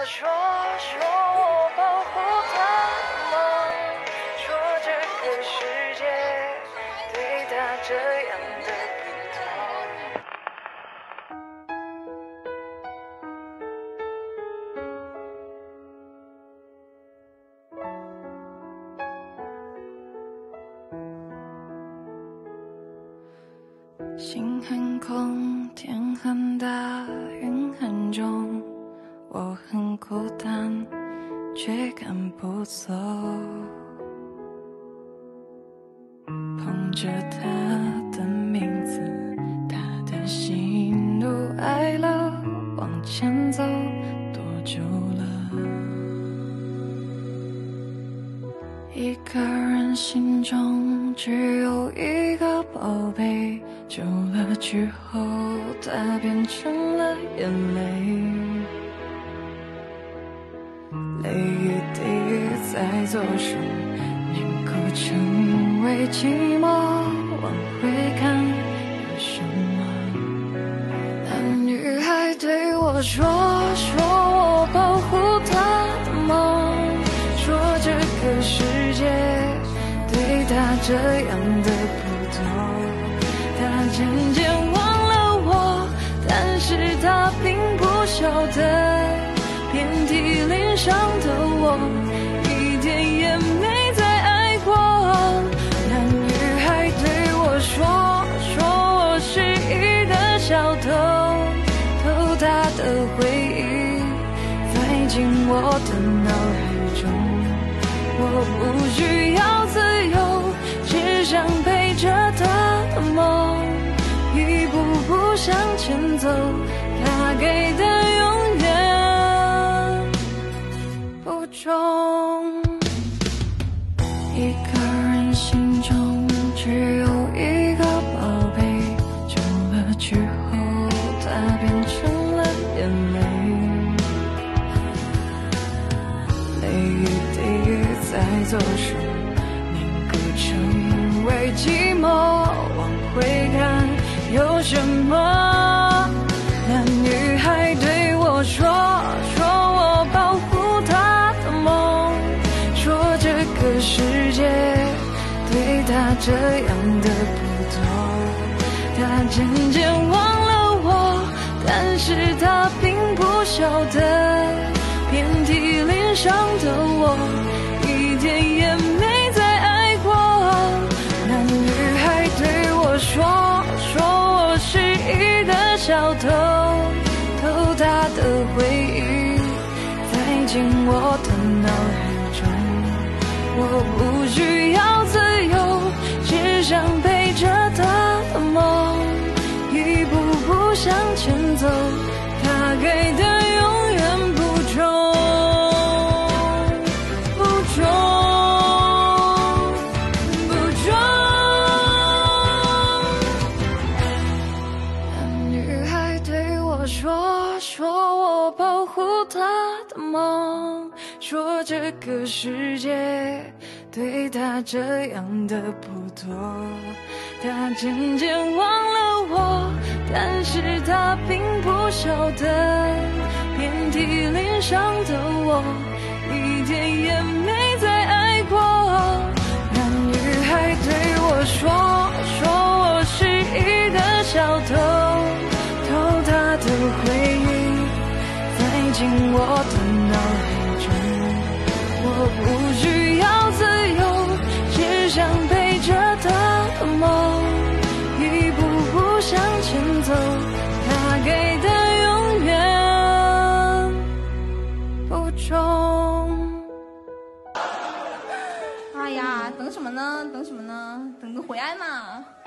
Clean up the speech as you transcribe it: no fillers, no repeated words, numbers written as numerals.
说我保护他的梦，说这个世界对他这样的不同。心很空，天很大，云很重，我很孤单，却赶不走。捧着他的名字，他的喜怒哀乐，往前走多久了？一个人心中只有一个宝贝，久了之后，它变成了眼泪。泪一滴在左手凝固成为寂寞，往回看有什么？那女孩对我说我保护她的梦，说这个世界对她这样的不同。她渐渐忘了我，但是她并不晓得，遍体鳞伤的我，一点也没再爱过。那女孩对我说我是一个小偷，偷她的回忆，塞进我的脑海中。我不需要自由，只想陪着她的梦，一步步向前走，她给的永远不重。一个人心中只有一个宝贝，久了之后，它变成了眼泪。泪一滴在左手凝固成为寂寞，往回看有什么？那女孩对我说我保护她的梦，说这个世界对她这样的不同。她渐渐忘了我，但是她并不晓得，遍体鳞伤的我，一点也没再爱过。那女孩对我说我是一个小偷，偷她的回忆，塞进我的脑海中。我不需要自由，只想陪着她的梦，一步步向前走，她给的永远不重。说我保护她的梦，说这个世界对她这样的不多。她渐渐忘了我，但是她并不晓得，遍体鳞伤的我，一点也没再爱过。那女孩对我说我是一个小偷，偷她的回忆，塞进我的脑海中。我不需要自由，只想陪着她的梦，一步步向前走，她给的永远不重。 哎呀，等什么呢？等个回来嘛！